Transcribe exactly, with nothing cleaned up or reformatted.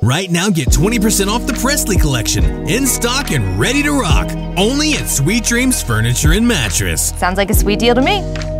Right now, get twenty percent off the Presley collection, in stock and ready to rock, only at Sweet Dreams Furniture and Mattress. Sounds like a sweet deal to me.